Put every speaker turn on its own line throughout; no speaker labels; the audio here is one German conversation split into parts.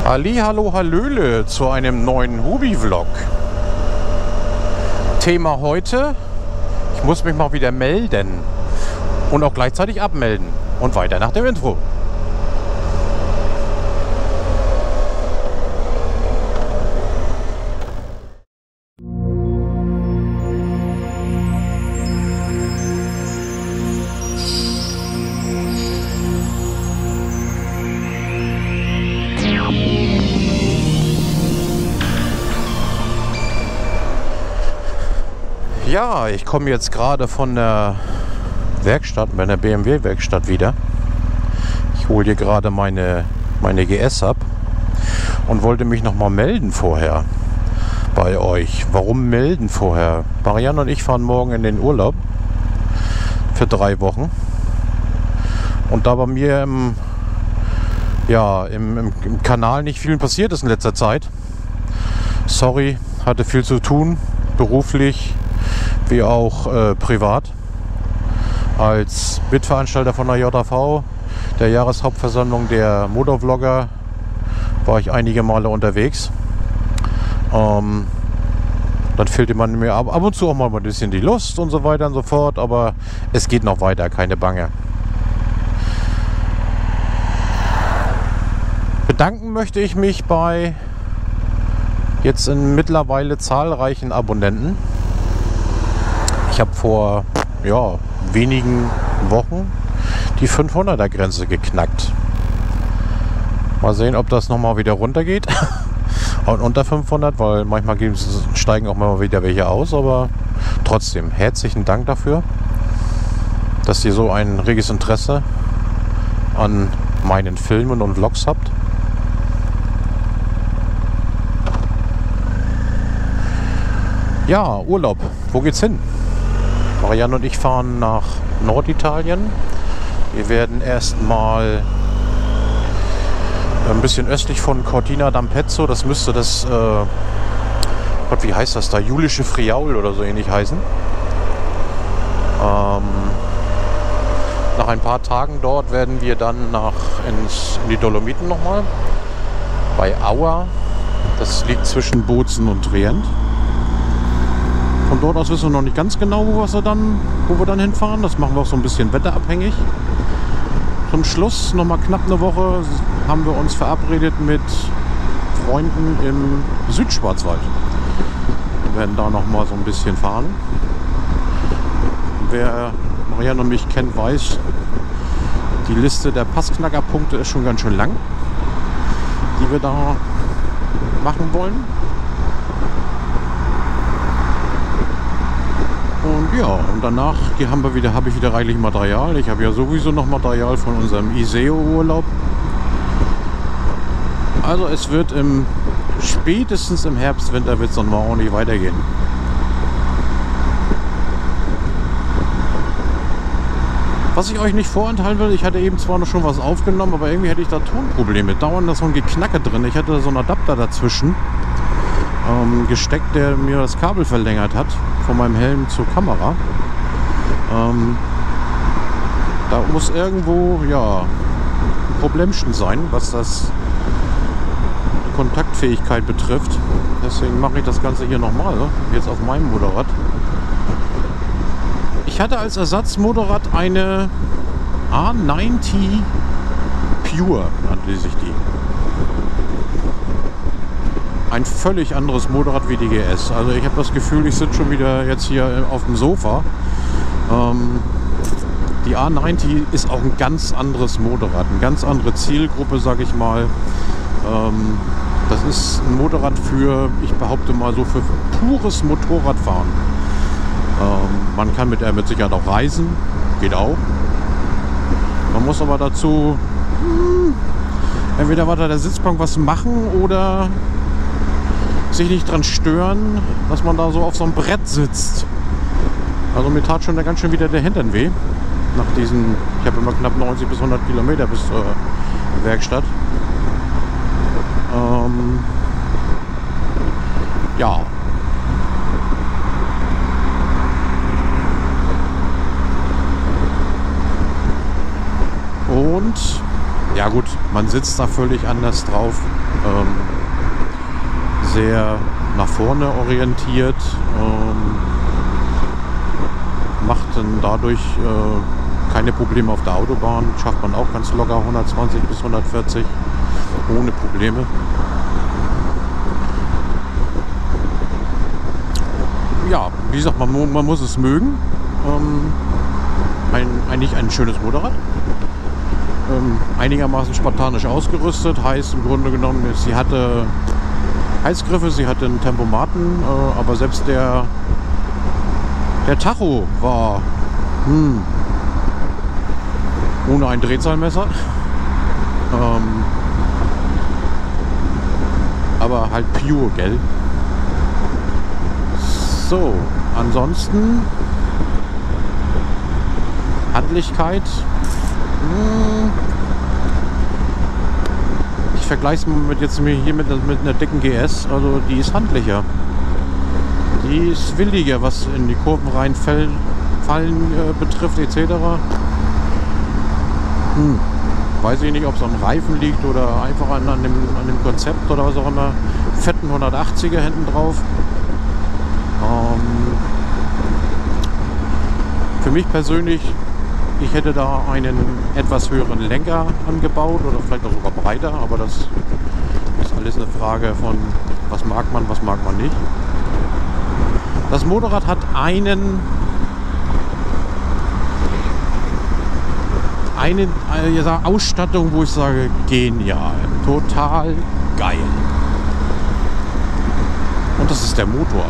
Hallihallo, hallöle zu einem neuen Hubi-Vlog. Thema heute, ich muss mich mal wieder melden und auch gleichzeitig abmelden. Und weiter nach dem Intro. Ja, ich komme jetzt gerade von der Werkstatt, meiner BMW-Werkstatt wieder. Ich hole hier gerade meine GS ab und wollte mich noch mal melden vorher bei euch. Warum melden vorher? Marianne und ich fahren morgen in den Urlaub für 3 Wochen. Und da bei mir im Kanal nicht viel passiert ist in letzter Zeit. Sorry, hatte viel zu tun, beruflich wie auch privat. Als Mitveranstalter von der JV, der Jahreshauptversammlung der Motovlogger, war ich einige Male unterwegs. Dann fehlte man mir ab und zu auch mal ein bisschen die Lust und so weiter und so fort, aber es geht noch weiter, keine Bange. Bedanken möchte ich mich bei jetzt mittlerweile zahlreichen Abonnenten. Ich habe vor wenigen Wochen die 500er Grenze geknackt. Mal sehen, ob das nochmal wieder runtergeht. Und unter 500, weil manchmal steigen auch mal wieder welche aus. Aber trotzdem, herzlichen Dank dafür, dass ihr so ein reges Interesse an meinen Filmen und Vlogs habt. Ja, Urlaub. Wo geht's hin? Marianne und ich fahren nach Norditalien. Wir werden erstmal ein bisschen östlich von Cortina d'Ampezzo, das müsste das, wie heißt das da? Julische Friaul oder so ähnlich heißen. Nach ein paar Tagen dort werden wir dann in die Dolomiten nochmal. Bei Auer. Das liegt zwischen Bozen und Trient. Von dort aus wissen wir noch nicht ganz genau, wo wir dann hinfahren. Das machen wir auch so ein bisschen wetterabhängig. Zum Schluss, noch mal knapp eine Woche, haben wir uns verabredet mit Freunden im Südschwarzwald. Wir werden da noch mal so ein bisschen fahren. Wer Marianne und mich kennt, weiß, die Liste der Passknackerpunkte ist schon ganz schön lang, die wir da machen wollen. Und danach habe ich wieder reichlich Material. Ich habe ja sowieso noch Material von unserem Iseo-Urlaub. Also es wird spätestens im Herbst, Winter wird es dann mal ordentlich weitergehen. Was ich euch nicht vorenthalten will, ich hatte eben zwar noch schon was aufgenommen, aber irgendwie hatte ich da Tonprobleme. Dauernd ist so ein Geknacke drin. Ich hatte so einen Adapter dazwischen gesteckt, der mir das Kabel verlängert hat, von meinem Helm zur Kamera. Da muss irgendwo ein Problemchen sein, was die Kontaktfähigkeit betrifft. Deswegen mache ich das Ganze hier nochmal, jetzt auf meinem Motorrad. Ich hatte als Ersatzmotorrad eine A90 Pure, nannte sich die. Ein völlig anderes Motorrad wie die GS. Also ich habe das Gefühl, ich sitze schon wieder jetzt hier auf dem Sofa. Die A90 ist auch ein ganz anderes Motorrad, eine ganz andere Zielgruppe, sage ich mal. Das ist ein Motorrad ich behaupte mal so für pures Motorradfahren. Man kann mit der mit Sicherheit auch reisen, geht auch. Man muss aber dazu entweder weiter der Sitzbank was machen oder sich nicht dran stören, dass man da so auf so einem Brett sitzt. Also mir tat schon ganz schön wieder der Hintern weh. Ich habe immer knapp 90 bis 100 Kilometer bis zur Werkstatt. Ja. Und Ja gut, man sitzt da völlig anders drauf. Sehr nach vorne orientiert. Macht dann dadurch keine Probleme auf der Autobahn. Schafft man auch ganz locker 120 bis 140 ohne Probleme. Ja, wie gesagt, man muss es mögen. Eigentlich ein schönes Motorrad. Einigermaßen spartanisch ausgerüstet. Heißt im Grunde genommen, sie hatte Heizgriffe, sie hatte einen Tempomaten, aber selbst der Tacho war ohne ein Drehzahlmesser. Aber halt pure, gell? So, ansonsten Handlichkeit. Ich vergleiche es jetzt hier mit einer dicken GS, also die ist handlicher. Die ist williger, was in die Kurven reinfallen betrifft etc. Weiß ich nicht, ob es am Reifen liegt oder einfach an dem Konzept oder was auch immer. Fetten 180er hinten drauf. Für mich persönlich, ich hätte da einen etwas höheren Lenker angebaut oder vielleicht auch sogar breiter, aber das ist alles eine Frage von was mag man nicht. Das Motorrad hat eine Ausstattung, wo ich sage, genial, total geil. Und das ist der Motor.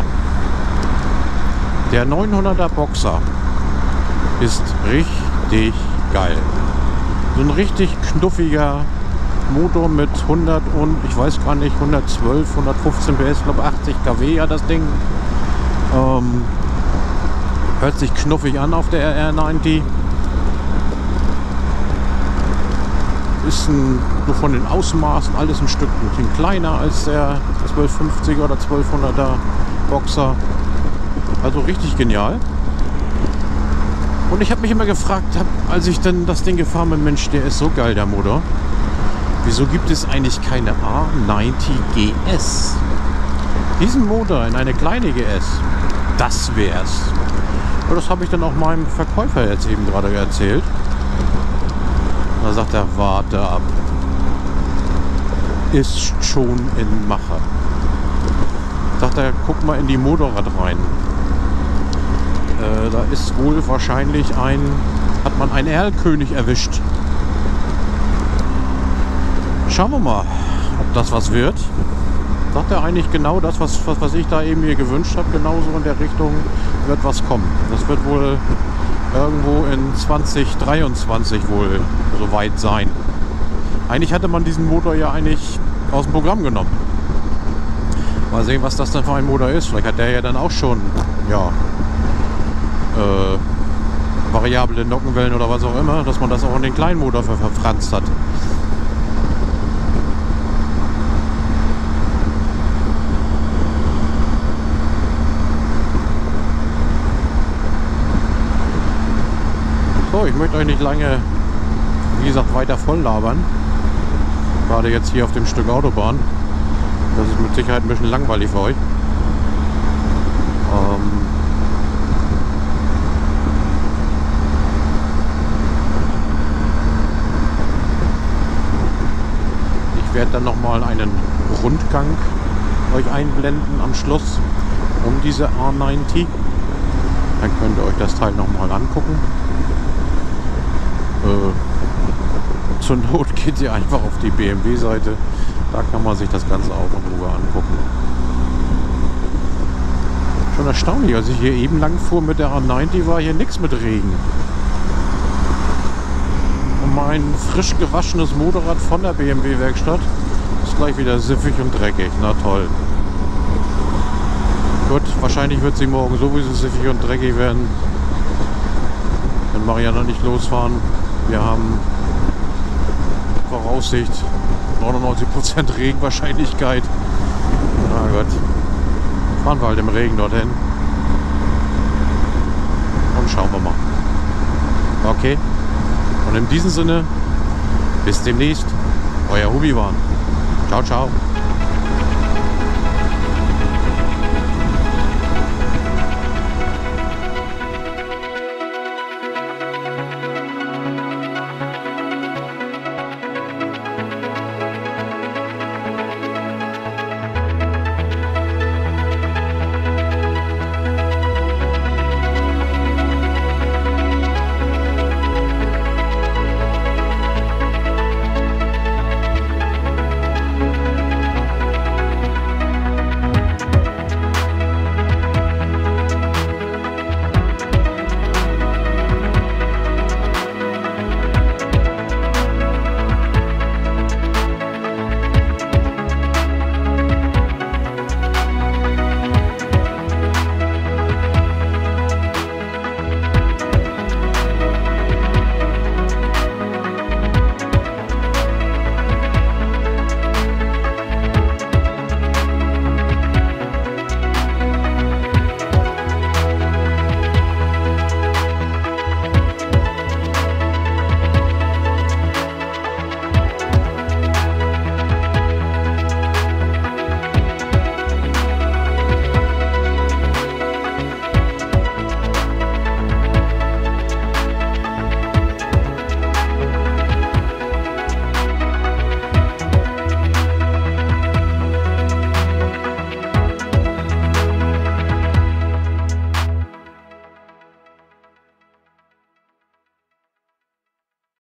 Der 900er Boxer ist richtig geil. So ein richtig knuffiger Motor mit 100 und ich weiß gar nicht, 112, 115 PS, ich glaube 80 kW ja das Ding. Hört sich knuffig an auf der RR90. Ist nur von den Ausmaßen alles ein Stück kleiner als der 1250er oder 1200er Boxer. Also richtig genial. Und ich habe mich immer gefragt, als ich dann das Ding gefahren bin, Mensch, der ist so geil, der Motor. Wieso gibt es eigentlich keine A90 GS? Diesen Motor in eine kleine GS, das wär's. Und das habe ich dann auch meinem Verkäufer jetzt eben gerade erzählt. Da sagt er, warte ab. Ist schon in Mache. Sagt er, guck mal in die Motorrad rein. Da ist wohl wahrscheinlich hat man einen Erlkönig erwischt. Schauen wir mal, ob das was wird. Sagt er eigentlich genau das, was ich da eben mir gewünscht habe, genauso in der Richtung wird was kommen. Das wird wohl irgendwo in 2023 wohl soweit sein. Eigentlich hatte man diesen Motor ja eigentlich aus dem Programm genommen. Mal sehen, was das denn für ein Motor ist. Vielleicht hat der ja dann auch schon, ja, variable Nockenwellen oder was auch immer, dass man das auch in den kleinen Motor verfranst hat. So, ich möchte euch nicht lange, wie gesagt, weiter voll labern. Gerade jetzt hier auf dem Stück Autobahn. Das ist mit Sicherheit ein bisschen langweilig für euch. Ich werde dann nochmal einen Rundgang euch einblenden am Schluss um diese A90. Dann könnt ihr euch das Teil nochmal angucken. Zur Not geht ihr einfach auf die BMW-Seite. Da kann man sich das Ganze auch in Ruhe angucken. Schon erstaunlich, als ich hier eben lang fuhr mit der A90, war hier nichts mit Regen. Und mein frisch gewaschenes Motorrad von der BMW-Werkstatt ist gleich wieder siffig und dreckig. Na toll. Gut, wahrscheinlich wird sie morgen sowieso siffig und dreckig werden. Wenn Marianne nicht losfahren. Wir haben Voraussicht 99% Regenwahrscheinlichkeit. Na Gott. Fahren wir halt im Regen dorthin. Und schauen wir mal. Okay. Und in diesem Sinne, Bis demnächst. Euer Hubiewan. Ciao, ciao.